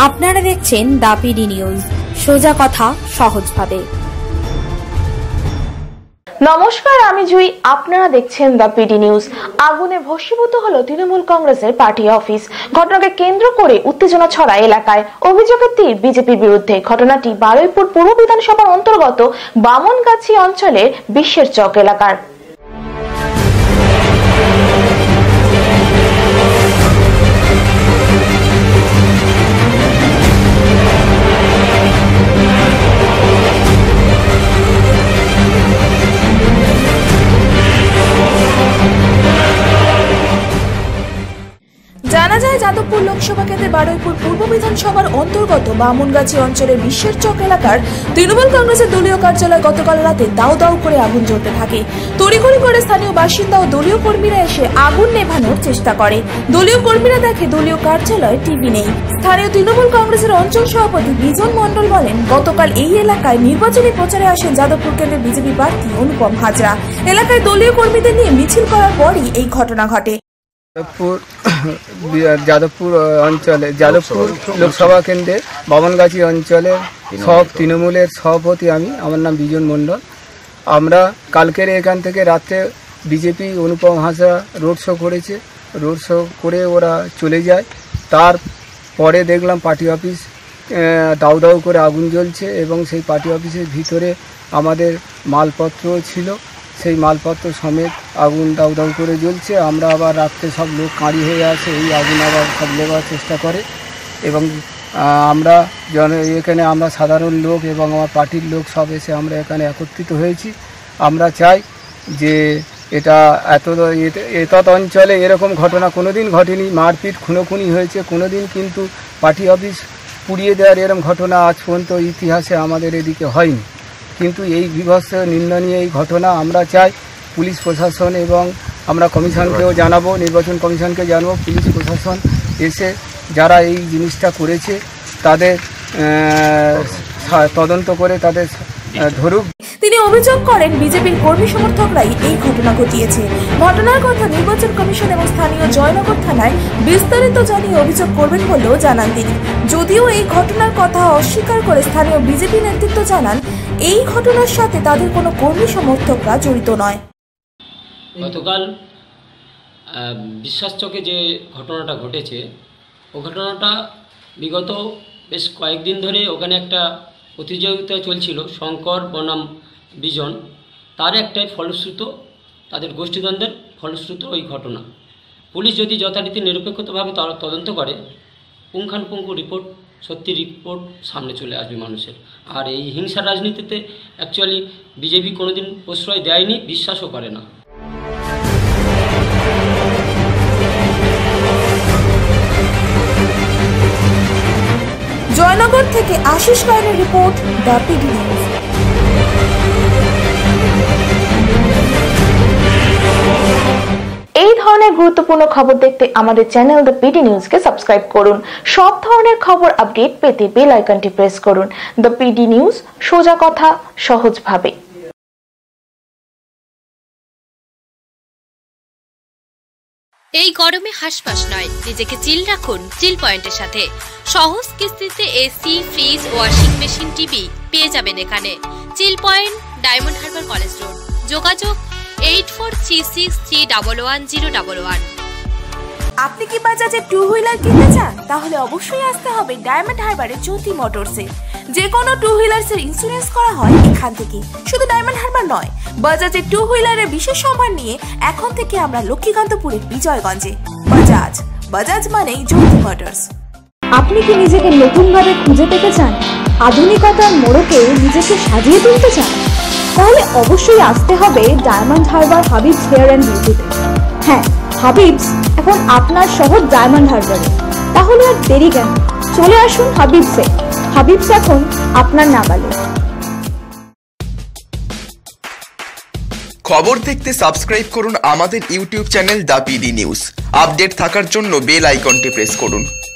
আপনারা দেখছেন the PD news, সোজা কথা সহজভাবে। নমস্কার, আমি জুই। আপনারা দেখছেন দ্য পিডি নিউজ। আগুনে ভস্মীভূত হলো তৃণমূল কংগ্রেসের পার্টি অফিস। ঘটনাকে কেন্দ্র করে উত্তেজনা ছড়ায় এলাকায়। অভিযোগের তীর বিজেপির বিরুদ্ধে। ঘটনাটি বারুইপুর পূর্ব বিধানসভার অন্তর্গত বামনগাছি অঞ্চলের বিশ্বের চক এলাকার। জানা যায়, যাদবপুর লোকসভা কেন্দ্রের বারুইপুর পূর্ব বিধানসভার অন্তর্গত বামনগাছি অঞ্চলের বিশ্বের চক এলাকার তৃণমূল কংগ্রেসের দলীয় কার্যালয়ে গতকাল রাতে দাউ দাউ করে আগুন জ্বলতে থাকে। তড়িঘড়ি করে স্থানীয় বাসিন্দা ও দলীয় কর্মীরা এসে আগুন নেভানোর চেষ্টা করে। দলীয় কর্মীরা দেখে দলীয় কার্যালয়ে টিভি নেই। স্থানীয় তৃণমূল কংগ্রেসের অঞ্চল সভাপতি বিজন মণ্ডল বলেন, গতকাল এই এলাকায় নির্বাচনী প্রচারে আসেন যাদবপুর কেন্দ্রের বিজেপি প্রার্থী অনুপম হাজরা। এলাকায় দলীয় কর্মীদের নিয়ে মিছিল করার পরই এই ঘটনা ঘটে। যাদবপুর অঞ্চলে যাদবপুর লোকসভা কেন্দ্রে বামনগাছি অঞ্চলের সব তৃণমূলের সভাপতি আমার নাম বিজন মণ্ডল। আমরা কালকের এখান থেকে রাত্রে BJP Anupam Hazra road show করেছে। রোড শো করে ওরা চলে যায়। তারপরে দেখলাম পার্টি অফিস দাউ দাউ করে আগুন জ্বলছে এবং সেই পার্টি অফিসের ভিতরে আমাদের মালপত্র ছিল। সেই মালপত্র সমেত আগুন দাউ দাউ করে জ্বলছে। আমরা আবার রাত্রে সব লোক কাঁড়ি হয়ে আসে, এই আগুন আবার সব নেবার চেষ্টা করে এবং আমরা এখানে আমরা সাধারণ লোক এবং আমার পার্টির লোক সব এসে আমরা এখানে একত্রিত হয়েছি। আমরা চাই যে এটা এতদ অঞ্চলে এরকম ঘটনা কোনোদিন ঘটেনি। মারপিট খুনোখুনি হয়েছে কোনোদিন, কিন্তু পার্টি অফিস পুড়িয়ে দেওয়ার এরকম ঘটনা আজ পর্যন্ত ইতিহাসে আমাদের এদিকে হয়নি। কিন্তু এই বিভৎস নিন্দনীয় এই ঘটনা আমরা চাই পুলিশ প্রশাসন এবং আমরা কমিশনকেও জানাবো, নির্বাচন কমিশনকে জানাবো, পুলিশ প্রশাসন এসে যারা এই জিনিসটা করেছে তাদের তদন্ত করে তাদের ধরুক। তিনি অভিযোগ করেন, বিজেপির কর্মী সমর্থকরাই এই ঘটনা ঘটিয়েছে। ঘটনার কথা নির্বাচন কমিশন এবং স্থানীয় জয়নগর থানায় বিস্তারিত জানিয়ে অভিযোগ করবেন বলেও জানান তিনি। যদিও এই ঘটনার কথা অস্বীকার করে স্থানীয় বিজেপি নেতৃত্ব জানান, এই ঘটনার সাথে তাদের কোনো কর্মী সমর্থকরা জড়িত নয়। গতকাল বিশ্বাস চকে যে ঘটনাটা ঘটেছে, ও ঘটনাটা বিগত বেশ কয়েকদিন ধরে ওখানে একটা প্রতিযোগিতা চলছিল, শঙ্কর বনাম বিজন, তার একটাই ফলশ্রুত, তাদের গোষ্ঠীদ্বন্দ্বের ফলশ্রুত ওই ঘটনা। পুলিশ যদি যথারীতি নিরপেক্ষভাবে তারা তদন্ত করে, পুঙ্খানুপুঙ্খ রিপোর্ট, সত্যি রিপোর্ট সামনে চলে আসবে মানুষের। আর এই হিংসার রাজনীতিতে অ্যাকচুয়ালি বিজেপি কোনোদিন প্রশ্রয় দেয়নি, বিশ্বাসও করে না। জয়নগর থেকে আশিস কায়নের রিপোর্ট, দ্য পিডি নিউজ। এই ধরনের গুরুত্বপূর্ণ খবর দেখতে আমাদের চ্যানেল দ্য পিডি নিউজকে সাবস্ক্রাইব করুন। সব ধরনের খবর আপডেট পেতে বেল আইকনটি প্রেস করুন। দ্য পিডি নিউজ, সোজা কথা সহজভাবে। এই গরমে হাসপাস নয়, নিজেকে চিল রাখুন চিল পয়েন্টের সাথে। সহজ কিস্তিতে AC, fridge, washing machine, TV পেয়ে যাবেন এখানে। Chill point, Diamond Harbour college road. যোগাযোগ 8436311011। আপনি কি বাজাজে টু হুইলার কিনতে চান? তাহলে অবশ্যই আসতে হবে ডায়মন্ড হারবারের জ্যোতি মোটরসে। যে কোনো টু হুইলার্সের ইন্স্যুরেন্স করা হয় এখান থেকে। শুধু ডায়মন্ড হারবার নয়, বাজাজের টু হুইলারের বিশেষ সম্মান নিয়ে এখন থেকে আমরা লক্ষ্মীকান্তপুরের বিজয়গঞ্জে। বাজাজ মানেই জ্যোতি মোটরস। আপনি কি নিজেকে নতুনভাবে খুঁজে পেতে চান? আধুনিকতার মোড়কে নিজেকে সাজিয়ে তুলতে চান? তাহলে অবশ্যই আসতে হবে Diamond Harbour Habib's hair and বিউটিতে। হ্যাঁ, হাবিবস এখন আপনার শহর ডায়মন্ড হারবারে। তাহলে আর দেরি কেন, চলে আসুন হাবিবসে। হাবিবস এখন আপনার নাগালে। খবর দেখতে সাবস্ক্রাইব করুন আমাদের YouTube channel the PD News. Update থাকার জন্য বেল আইকনটি প্রেস করুন।